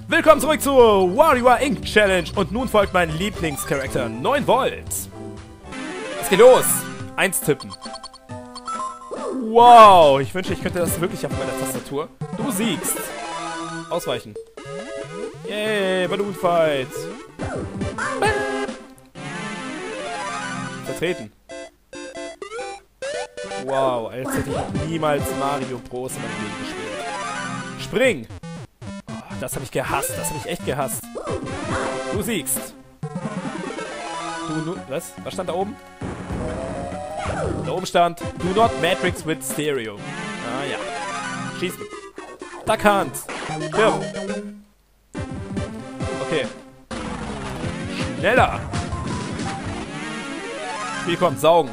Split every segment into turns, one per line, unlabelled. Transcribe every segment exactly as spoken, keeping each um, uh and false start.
Willkommen zurück zur WarioWare Incorporated. Challenge und nun folgt mein Lieblingscharakter, neun Volt. Es geht los. eins tippen. Wow, ich wünschte, ich könnte das wirklich auf meiner Tastatur. Du siegst. Ausweichen. Yay, Balloon Fight. Vertreten. Wow, als hätte ich niemals Mario Bros. In meinem Leben gespielt. Spring. Oh, das habe ich gehasst, das habe ich echt gehasst. Du siegst. Du, nu, was? Was stand da oben? Da oben stand, do not matrix with stereo. Ah ja. Schießen. Duck Hunt. Stirb. Okay. Schneller. Spiel kommt, saugen.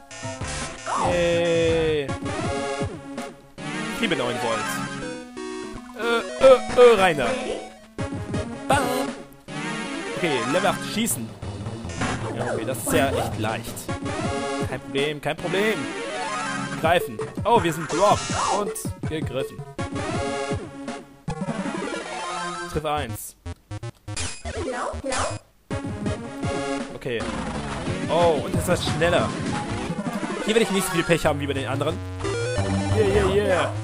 Yay. Ich liebe neun Volt. Äh, äh, äh, Rainer. Bam. Okay, Level acht, schießen. Ja, okay, das ist ja echt leicht. Kein Problem, kein Problem. Greifen. Oh, wir sind drop und gegriffen. Triff eins. Okay. Oh, und das war schneller. Hier werde ich nicht so viel Pech haben wie bei den anderen. Yeah, yeah, yeah.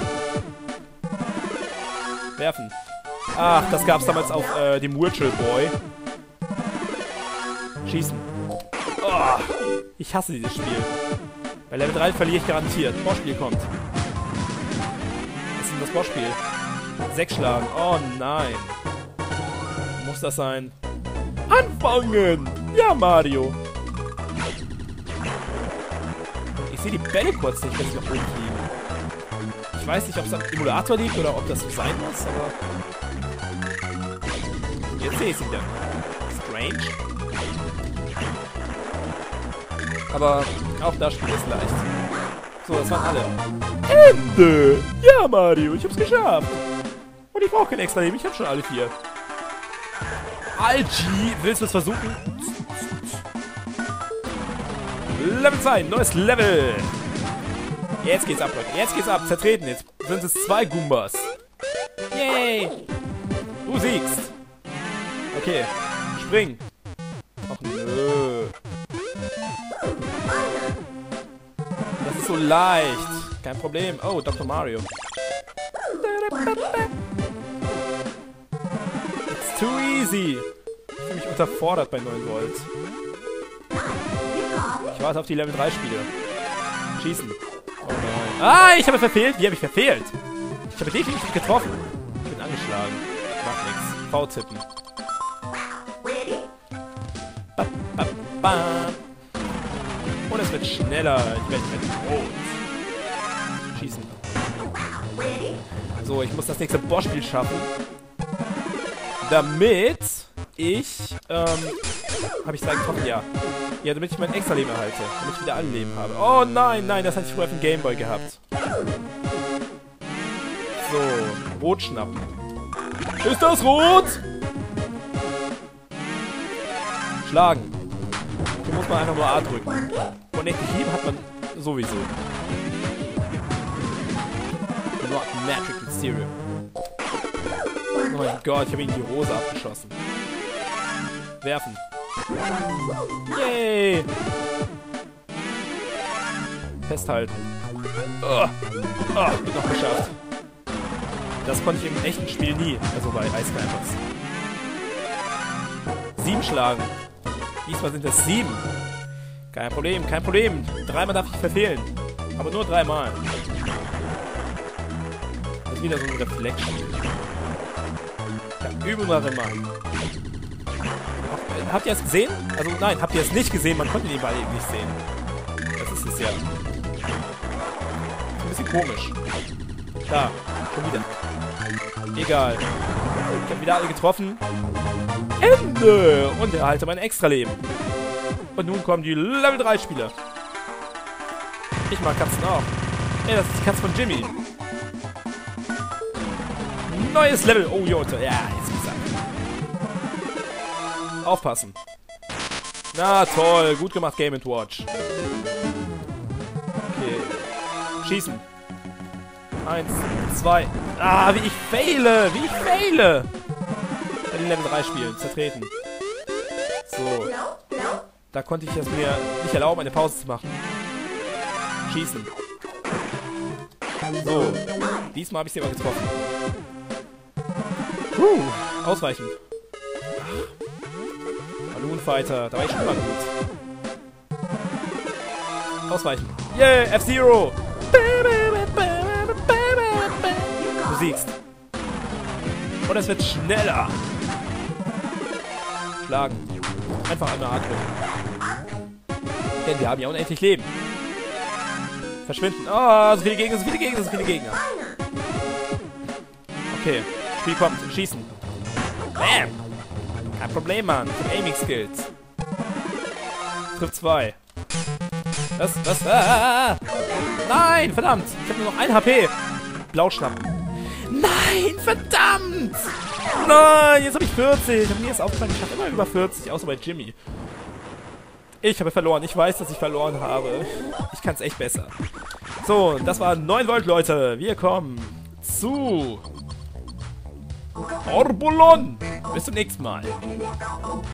Werfen. Ach, das gab es damals auf äh, dem Virtual Boy. Schießen. Oh, ich hasse dieses Spiel. Bei Level drei verliere ich garantiert. Bossspiel kommt. Was ist denn das Bossspiel? Sechs schlagen. Oh nein. Muss das sein? Anfangen! Ja, Mario. Ich sehe die Bälle kurz nicht, wenn sie noch oben fliegen. Ich weiß nicht, ob es am Emulator liegt oder ob das so sein muss, aber... Jetzt sehe ich sie wieder. Strange. Aber auch das Spiel ist leicht. So, das waren alle. Ende! Ja, Mario, ich hab's geschafft. Und ich brauche kein extra Leben, ich hab schon alle vier. Algi, willst du es versuchen? Level zwei, neues Level. Jetzt geht's ab, Leute. Jetzt geht's ab. Zertreten. Jetzt sind es zwei Goombas. Yay. Du siegst. Okay. Spring. Ach nö. Das ist so leicht. Kein Problem. Oh, Doktor Mario. It's too easy. Ich fühle mich unterfordert bei neun Volt. Ich warte auf die Level drei Spiele. Schießen. Oh nein. Ah, ich habe verfehlt. Wie habe ich verfehlt? Ich habe definitiv getroffen. Ich bin angeschlagen. Macht nichts. V-Tippen. Ba, ba, ba. Und es wird schneller. Ich werde mit rot. Schießen. So, ich muss das nächste Bossspiel schaffen. Damit ich, ähm... habe ich sagen getroffen? Ja. Ja, damit ich mein extra Leben erhalte. Damit ich wieder alle Leben habe. Oh nein, nein, das hatte ich früher auf dem Gameboy gehabt. So, Rot schnappen. Ist das rot? Schlagen. Hier muss man einfach nur A drücken. Und endlich Leben hat man sowieso. Not Matrix with Stereo. Oh mein Gott, ich habe ihn die Rose abgeschossen. Werfen. Yay! Festhalten. Oh, oh, bin noch geschafft. Das konnte ich im echten Spiel nie, also bei Ice Climbers. Sieben schlagen. Diesmal sind es sieben. Kein Problem, kein Problem. Dreimal darf ich verfehlen. Aber nur dreimal. Das ist wieder so ein Reflexspiel. Ja, üben wir immer. Habt ihr es gesehen? Also nein, habt ihr es nicht gesehen? Man konnte den Ball eben nicht sehen. Das ist es ja. Ein bisschen komisch. Da, schon wieder. Egal. Ich habe wieder alle getroffen. Ende! Und erhalte mein Extra-Leben. Und nun kommen die Level drei Spieler. Ich mag Katzen auch. Ey, das ist die Katze von Jimmy. Neues Level. Oh, Jota. Ja, jetzt geht's ab. Aufpassen. Na toll, gut gemacht, Game and Watch. Okay. Schießen. Eins, zwei. Ah, wie ich faile! Wie ich faile! bei den Level drei Spielen. Zertreten. So. Da konnte ich es mir nicht erlauben, eine Pause zu machen. Schießen. So. Diesmal habe ich sie aber getroffen. Puh. Ausweichen. Balloon Fighter. Da war ich schon mal gut. Ausweichen. Yeah, F-Zero. Du siegst. Und es wird schneller. Schlagen. Einfach einmal A drücken. Denn wir haben ja unendlich Leben. Verschwinden. Oh, so viele Gegner, so viele Gegner, so viele Gegner. Okay. Spiel kommt. Schießen. Bam. Kein Problem, Mann. Ich hab Aiming Skills. Trifft zwei. Was? Was? Ah! Nein, verdammt. Ich habe nur noch ein H P. Blauschnappen. Nein, verdammt. Nein, jetzt habe ich vierzig. Ich habe nie das aufgefallen. Ich habe immer über vierzig, außer bei Jimmy. Ich habe verloren. Ich weiß, dass ich verloren habe. Ich kann es echt besser. So, das war neun Volt, Leute. Wir kommen zu Orbulon. Bis zum nächsten Mal.